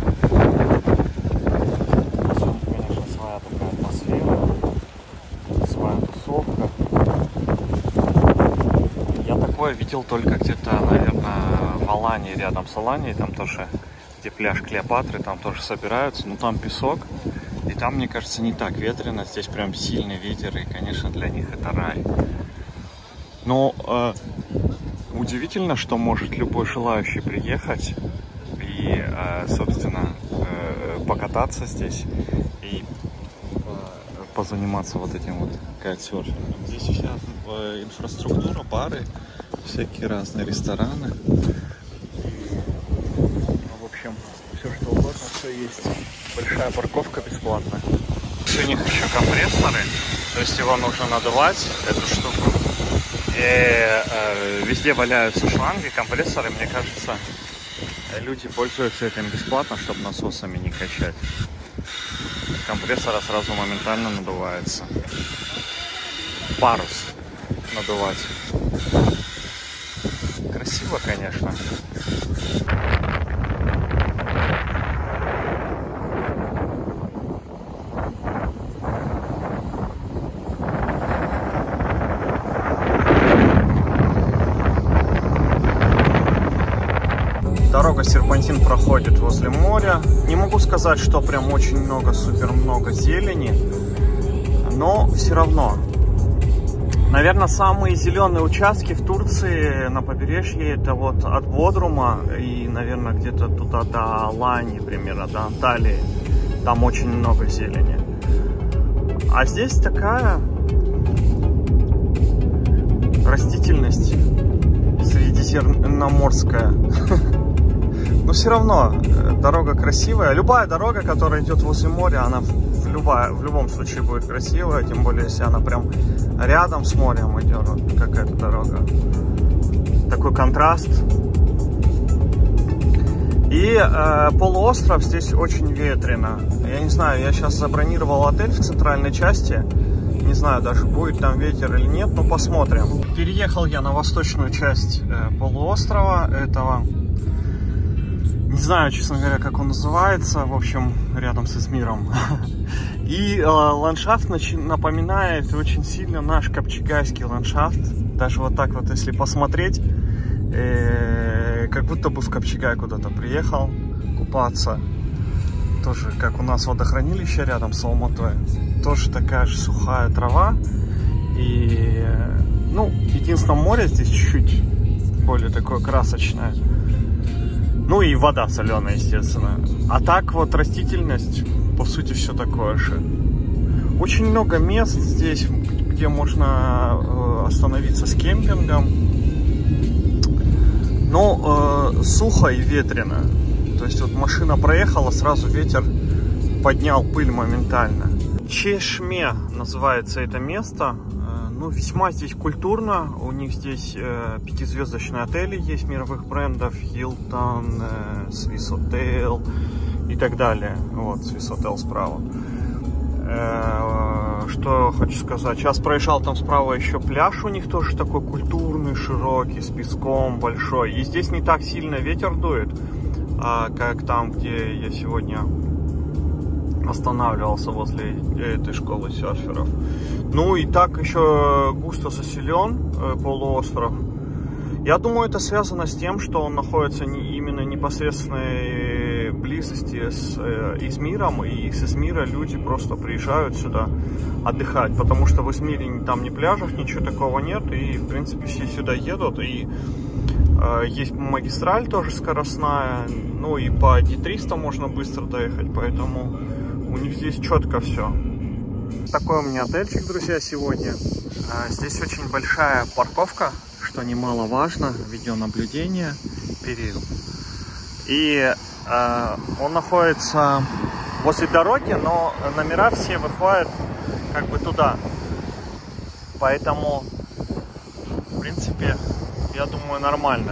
Конечно, своя такая атмосфера, своя тусовка. Я такое видел только где-то, наверное, в Алании, рядом с Аланией, там тоже, где пляж Клеопатры, там тоже собираются, но там песок, и там, мне кажется, не так ветрено, здесь прям сильный ветер, и, конечно, для них это рай. Но удивительно, что может любой желающий приехать и, собственно, покататься здесь и позаниматься вот этим вот кайтсерфингом. Здесь вся инфраструктура, бары, всякие разные рестораны. В общем, все что угодно, все есть. Большая парковка бесплатная. У них еще компрессоры, то есть его нужно надувать, эту штуку. И везде валяются шланги, компрессоры, мне кажется, люди пользуются этим бесплатно, чтобы насосами не качать. Компрессора сразу моментально надувается. Парус надувать. Красиво, конечно. Дорога серпантин проходит возле моря. Не могу сказать, что прям очень много, супер много зелени, но все равно. Наверное, самые зеленые участки в Турции на побережье это вот от Бодрума и, наверное, где-то туда до Алании, примерно, до Анталии. Там очень много зелени. А здесь такая растительность средиземноморская. Но все равно дорога красивая. Любая дорога, которая идет возле моря, она в любом случае будет красивая. Тем более, если она прям рядом с морем идет, вот какая-то дорога. Такой контраст. И полуостров здесь очень ветрено. Я не знаю, я сейчас забронировал отель в центральной части. Не знаю, даже будет там ветер или нет, но посмотрим. Переехал я на восточную часть полуострова этого. Не знаю, честно говоря, как он называется. В общем, рядом с Измиром. И ландшафт напоминает очень сильно наш копчегайский ландшафт. Даже вот так вот, если посмотреть, как будто бы в Копчегай куда-то приехал купаться. Тоже, как у нас водохранилище рядом с Алматой. Тоже такая же сухая трава. И, ну, единственное, море здесь чуть-чуть более такое красочное. Ну и вода соленая, естественно. А так вот растительность, по сути, все такое же. Очень много мест здесь, где можно остановиться с кемпингом. Но сухо и ветрено. То есть вот машина проехала, сразу ветер поднял пыль моментально. Чешме называется это место. Ну, весьма здесь культурно. У них здесь 5-звездочные отели есть мировых брендов. Hilton, Swissôtel и так далее. Вот, Swissôtel справа. Что хочу сказать. Сейчас проезжал там справа еще пляж. У них тоже такой культурный, широкий, с песком большой. И здесь не так сильно ветер дует, как там, где я сегодня останавливался возле этой школы серферов. Ну и так еще густо заселен полуостров. Я думаю, это связано с тем, что он находится именно в непосредственной близости с Измиром, и с Измира люди просто приезжают сюда отдыхать, потому что в Измире там ни пляжев, ничего такого нет, и в принципе все сюда едут, и есть магистраль тоже скоростная, ну и по D300 можно быстро доехать, поэтому у них здесь четко все. Такой у меня отельчик, друзья, сегодня. Здесь очень большая парковка, что немаловажно, видеонаблюдение, перил. И он находится возле дороги, но номера все выходят как бы туда. Поэтому, в принципе, я думаю, нормально.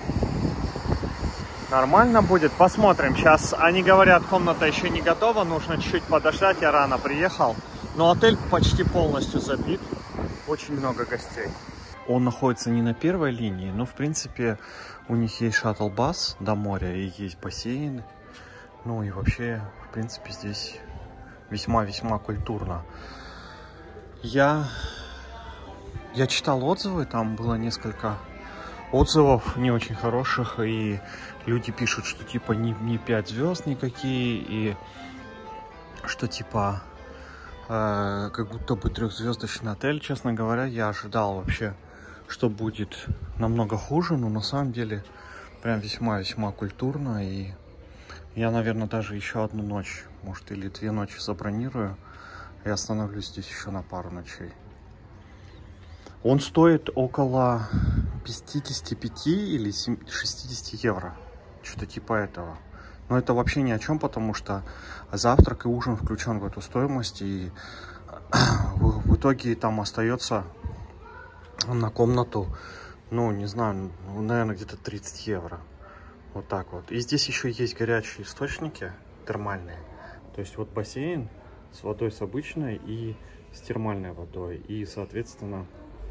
Нормально будет. Посмотрим. Сейчас они говорят, комната еще не готова, нужно чуть-чуть подождать. Я рано приехал. Но отель почти полностью забит. Очень много гостей. Он находится не на первой линии, но в принципе у них есть шаттл-бас до моря и есть бассейн. Ну и вообще, в принципе, здесь весьма-весьма культурно. Я читал отзывы, там было несколько отзывов не очень хороших, и люди пишут, что типа не 5 звезд никакие, и что типа как будто бы 3-звездочный отель. Честно говоря, я ожидал вообще, что будет намного хуже, но на самом деле прям весьма-весьма культурно, и Я, наверное, даже еще одну ночь, может, или 2 ночи забронирую. И остановлюсь здесь еще на пару ночей. Он стоит около 55 или 60 евро. Что-то типа этого. Но это вообще ни о чем, потому что завтрак и ужин включен в эту стоимость. И в итоге там остается на комнату, ну, не знаю, наверное, где-то 30 евро. Вот так вот. И здесь еще есть горячие источники термальные. То есть вот бассейн с водой с обычной и с термальной водой. И, соответственно,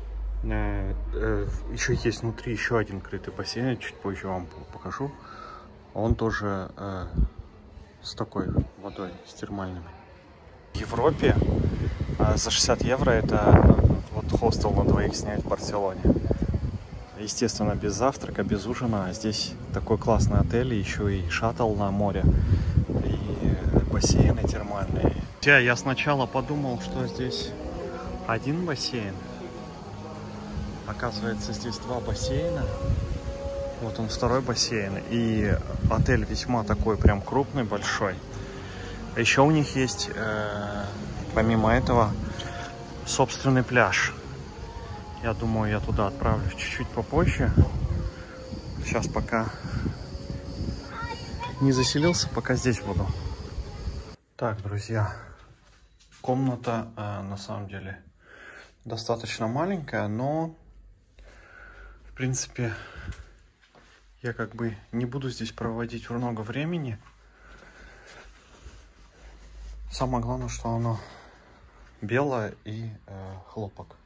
еще есть внутри еще один крытый бассейн. Чуть позже вам покажу. Он тоже с такой водой, с термальными. В Европе за 60 евро это вот хостел на двоих снять в Барселоне. Естественно, без завтрака, без ужина. Здесь такой классный отель, еще и шаттл на море, и бассейны термальные. Я сначала подумал, что здесь один бассейн. Оказывается, здесь 2 бассейна. Вот он, второй бассейн. И отель весьма такой прям крупный, большой. Еще у них есть, помимо этого, собственный пляж. Я думаю, я туда отправлюсь чуть-чуть попозже. Сейчас пока не заселился, пока здесь буду. Так, друзья, комната на самом деле достаточно маленькая, но в принципе я как бы не буду здесь проводить много времени. Самое главное, что оно белое и хлопок.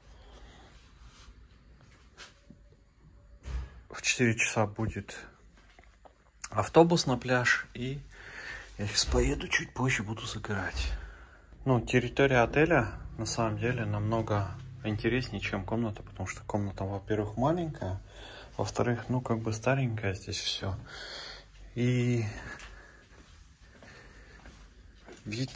В 4 часа будет автобус на пляж, и я сейчас поеду, чуть позже буду загорать. Ну, территория отеля на самом деле намного интереснее, чем комната, потому что комната, во-первых, маленькая, во-вторых, ну, как бы старенькая здесь все. И вид,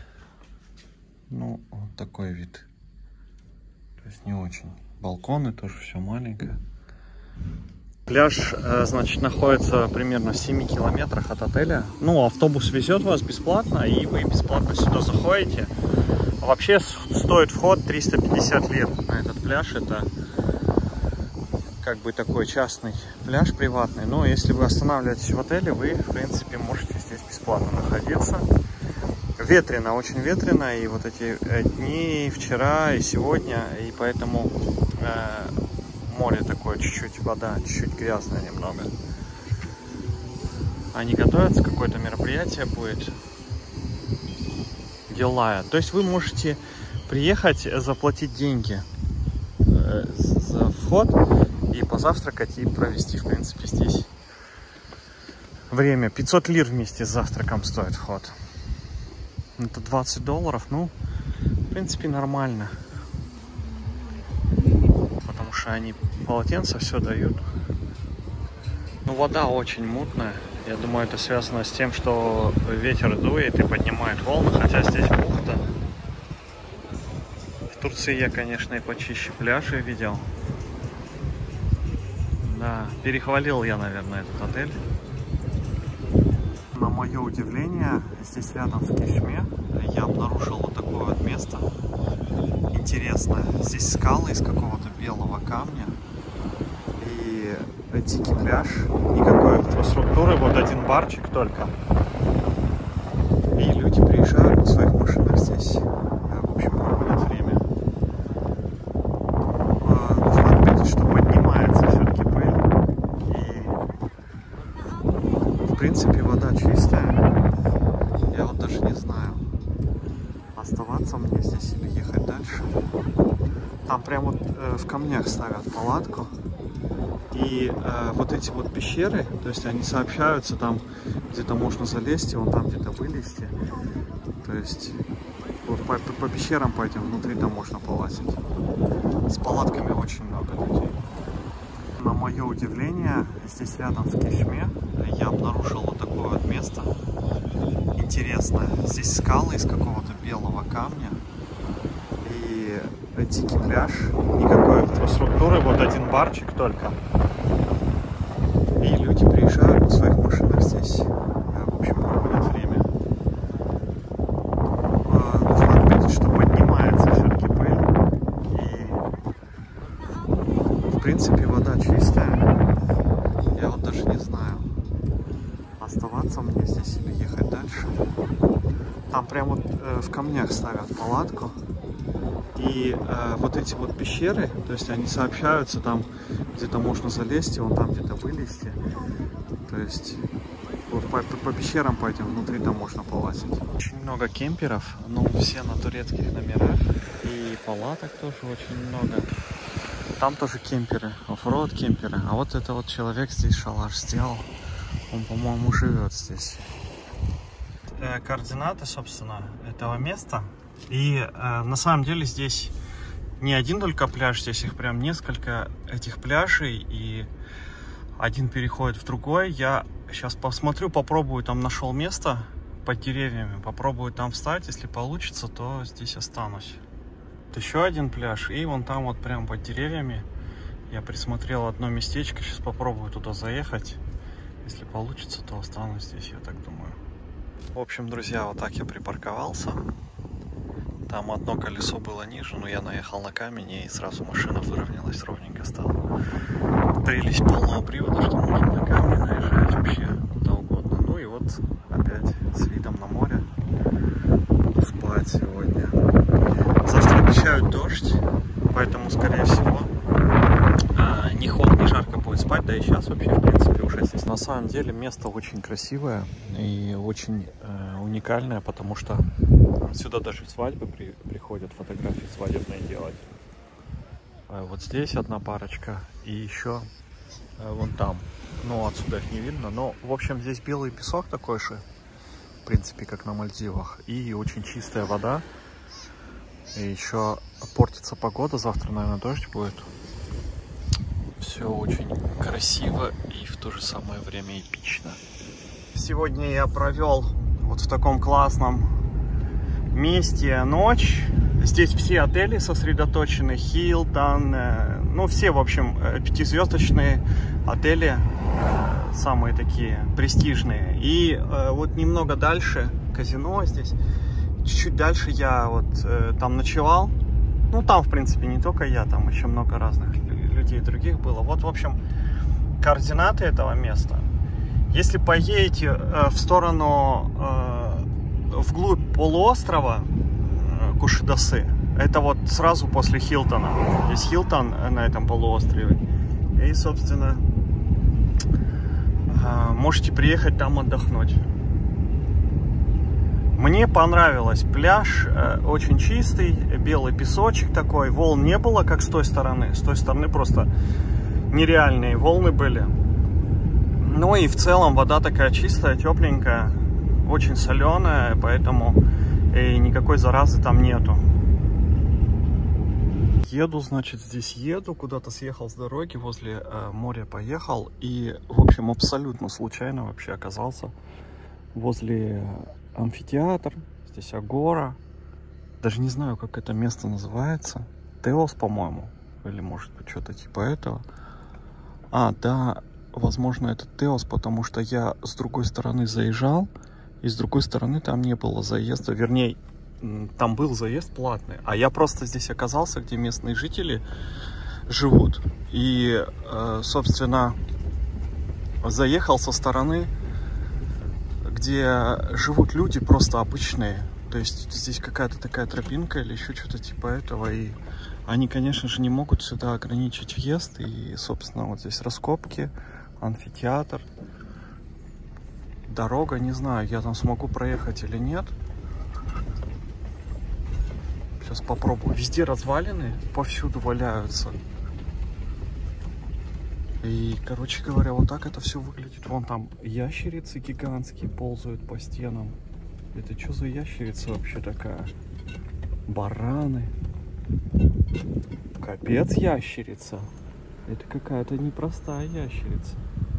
ну, вот такой вид. То есть не очень. Балконы тоже все маленькое. Пляж, значит, находится примерно в 7 километрах от отеля. Ну, автобус везет вас бесплатно, и вы бесплатно сюда заходите. Вообще стоит вход 350 лир на этот пляж. Это как бы такой частный пляж, приватный. Но если вы останавливаетесь в отеле, вы, в принципе, можете здесь бесплатно находиться. Ветрено, очень ветрено. И вот эти дни, вчера и сегодня, и поэтому... море такое, чуть-чуть вода, чуть-чуть грязная немного. Они готовятся, какое-то мероприятие будет. Дела. То есть вы можете приехать, заплатить деньги за вход и позавтракать, и провести, в принципе, здесь время. 500 лир вместе с завтраком стоит вход. Это $20, ну, в принципе, нормально. Потому что они полотенца все дают. Ну, вода очень мутная. Я думаю, это связано с тем, что ветер дует и поднимает волны, хотя здесь бухта. В Турции я, конечно, и почище пляжи видел. Да, перехвалил я, наверное, этот отель. На мое удивление, здесь рядом в Кишме я обнаружил вот такое вот место. Интересно, здесь скалы из какого-то белого камня и дикий пляж, никакой инфраструктуры, вот один барчик только. И люди приезжают на своих машинах здесь, в общем, проводят время. Нужно отметить, что поднимается все-таки пыль, и в принципе вода чистая. Я вот даже не знаю, оставаться мне здесь или ехать дальше. Там прямо вот в камнях ставят палатку. И вот эти вот пещеры, то есть они сообщаются, там где-то можно залезть, и вон там где-то вылезти. То есть вот по пещерам по этим внутри там можно полазить. С палатками очень много людей. На мое удивление, здесь рядом в Кишме я обнаружил вот такое вот место. Интересно, здесь скалы из какого-то белого камня и дикий пляж, никакой инфраструктуры, вот один барчик только. И люди приезжают на своих машинах здесь, в общем, проходит время. Нужно отметить, что поднимается все-таки пыль. И, в принципе, вода чистая. Я вот даже не знаю, оставаться мне здесь или ехать дальше. Там прям вот в камнях ставят палатку. И вот эти вот пещеры, то есть они сообщаются, там где-то можно залезть, и вон там где-то вылезти. То есть вот по пещерам по этим внутри там можно полазить. Очень много кемперов, но все на турецких номерах. И палаток тоже очень много. Там тоже кемперы, оффроуд кемперы. А вот это вот человек здесь шалаш сделал. Он, по-моему, живет здесь. Координаты, собственно, этого места. И на самом деле здесь не один только пляж, здесь их прям несколько этих пляжей, и один переходит в другой. Я сейчас посмотрю, попробую, там нашел место под деревьями, попробую там встать, если получится, то здесь останусь. Вот еще один пляж, и вон там вот прям под деревьями я присмотрел одно местечко, сейчас попробую туда заехать. Если получится, то останусь здесь, я так думаю. В общем, друзья, вот так я припарковался. Там одно колесо было ниже, но я наехал на камень, и сразу машина выровнялась, ровненько стала. Прелесть полного привода, что можно на камни наезжать вообще куда угодно. Ну и вот опять с видом на море буду спать сегодня. Завтра обещают дождь, поэтому, скорее всего, ни холодно, ни жарко будет спать, да и сейчас вообще, в принципе, уже здесь. На самом деле место очень красивое и очень уникальное, потому что сюда даже свадьбы приходят, фотографии свадебные делать. Вот здесь одна парочка и еще вон там. Ну, отсюда их не видно, но, в общем, здесь белый песок такой же, в принципе, как на Мальдивах, и очень чистая вода. И еще портится погода, завтра, наверное, дождь будет. Все очень красиво и в то же самое время эпично. Сегодня я провел вот в таком классном месте ночь. Здесь все отели сосредоточены, Хилтон, ну все, в общем, 5-звездочные отели, самые такие престижные. И вот немного дальше казино здесь, чуть-чуть дальше я вот там ночевал. Ну там, в принципе, не только я, там еще много разных людей других было. Вот, в общем, координаты этого места. Если поедете в сторону, вглубь полуострова Кушидасы, это вот сразу после Хилтона. Здесь Хилтон на этом полуострове. И, собственно, можете приехать там отдохнуть. Мне понравилось. Пляж очень чистый, белый песочек такой. Волн не было, как с той стороны. С той стороны просто нереальные волны были. Ну и в целом вода такая чистая, тепленькая, очень соленая, поэтому и никакой заразы там нету. Еду, значит, здесь еду, куда-то съехал с дороги, возле моря поехал. И, в общем, абсолютно случайно вообще оказался возле амфитеатр, здесь агора, даже не знаю, как это место называется, Теос, по-моему, или может быть что-то типа этого. А, да, возможно, это Теос, потому что я с другой стороны заезжал, и с другой стороны там не было заезда, вернее, там был заезд платный, а я просто здесь оказался, где местные жители живут, и, собственно, заехал со стороны, где живут люди просто обычные. То есть здесь какая-то такая тропинка или еще что-то типа этого. И они, конечно же, не могут сюда ограничить въезд. И, собственно, вот здесь раскопки, амфитеатр, дорога. Не знаю, я там смогу проехать или нет. Сейчас попробую. Везде развалины, повсюду валяются. И, короче говоря, вот так это все выглядит. Вон там ящерицы гигантские ползают по стенам. Это что за ящерица вообще такая? Бараны. Капец, ящерица. Это какая-то непростая ящерица.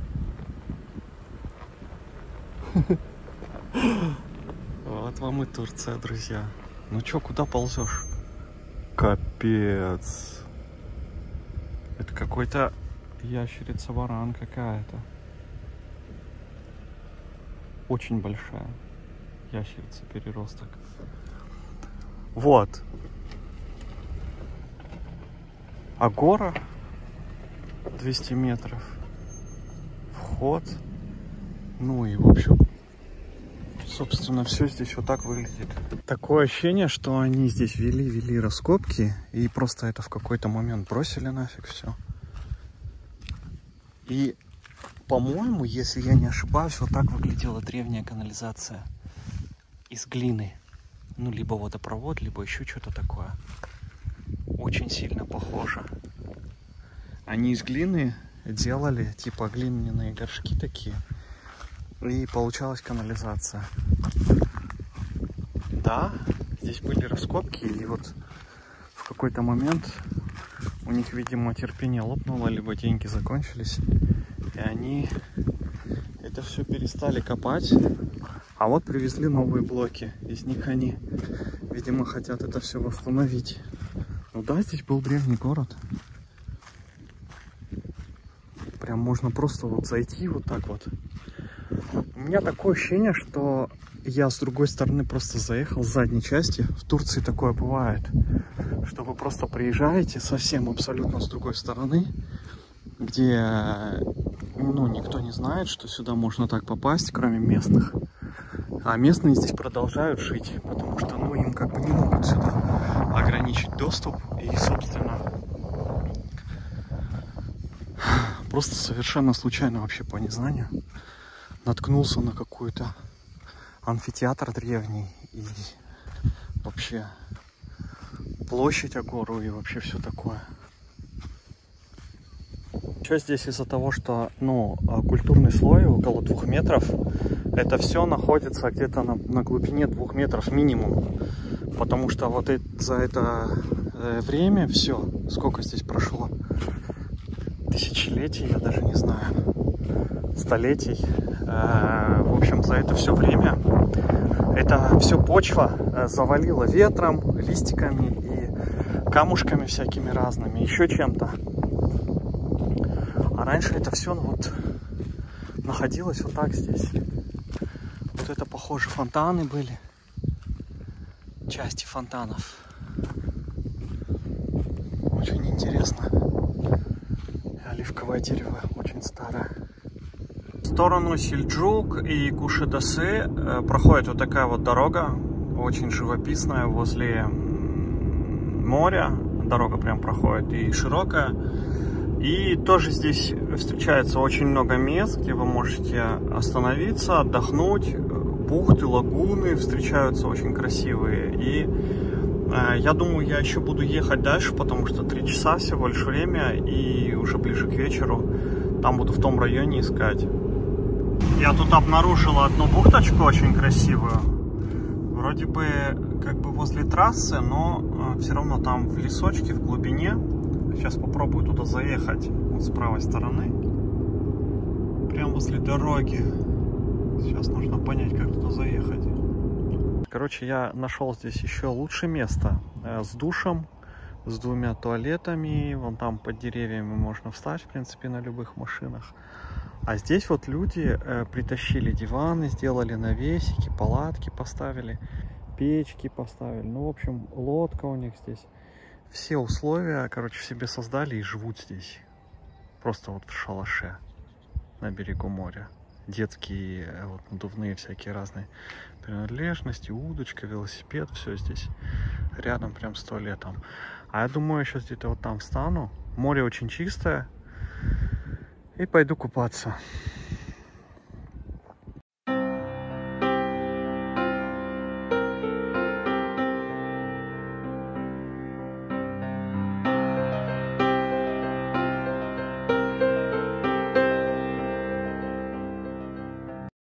Вот вам и Турция, друзья. Ну чё, куда ползешь? Капец. Это какой-то... ящерица-варан какая-то. очень большая ящерица, переросток. Вот. Агора 200 метров. Вход. Ну и в общем, собственно, все здесь вот так выглядит. Такое ощущение, что они здесь вели раскопки и просто это в какой-то момент бросили нафиг все. И, по-моему, если я не ошибаюсь, вот так выглядела древняя канализация из глины. Ну, либо водопровод, либо еще что-то такое. Очень сильно похоже. Они из глины делали, типа, глиняные горшки такие. И получалась канализация. Да, здесь были раскопки, и вот в какой-то момент у них, видимо, терпение лопнуло, либо деньги закончились, и они это все перестали копать. А вот привезли новые блоки. Из них они, видимо, хотят это все восстановить. Ну да, здесь был древний город. Прям можно просто вот зайти вот так вот. У меня такое ощущение, что я с другой стороны просто заехал с задней части. В Турции такое бывает, что вы просто приезжаете совсем абсолютно с другой стороны, где, ну, никто не знает, что сюда можно так попасть, кроме местных. А местные здесь продолжают жить, потому что, ну, им как бы не могут сюда ограничить доступ. И, собственно, просто совершенно случайно вообще по незнанию наткнулся на какой-то амфитеатр древний и вообще площадь Агору и вообще все такое. Еще здесь из-за того, что, ну, культурный слой около 2 метров, это все находится где-то на глубине 2 метров минимум. Потому что вот за это время все, сколько здесь прошло, тысячелетий, я даже не знаю, столетий. В общем, за это все время это все почва завалила ветром, листиками и камушками всякими разными, еще чем-то. А раньше это все вот находилось вот так здесь. Вот это, похоже, фонтаны были. Части фонтанов. Очень интересно. Оливковое дерево очень старое. В сторону Сельджук и Кушетасы проходит вот такая вот дорога. Очень живописная, возле моря. Дорога прям проходит и широкая. И тоже здесь встречается очень много мест, где вы можете остановиться, отдохнуть. Бухты, лагуны встречаются очень красивые. И я думаю, я еще буду ехать дальше, потому что 3 часа всего лишь время. И уже ближе к вечеру там буду в том районе искать. Я тут обнаружила одну бухточку очень красивую. Вроде бы как бы возле трассы, но все равно там в лесочке, в глубине. Сейчас попробую туда заехать вот с правой стороны. Прямо возле дороги. Сейчас нужно понять, как туда заехать. Короче, я нашел здесь еще лучше место. С душем, с 2 туалетами. Вон там под деревьями можно встать, в принципе, на любых машинах. А здесь вот люди притащили диваны, сделали навесики, палатки поставили, печки поставили. Ну, в общем, лодка у них здесь. Все условия, короче, себе создали и живут здесь. Просто вот в шалаше на берегу моря. Детские вот, надувные всякие разные принадлежности, удочка, велосипед, все здесь рядом прям с туалетом. А я думаю, я сейчас где-то вот там встану. Море очень чистое. И пойду купаться.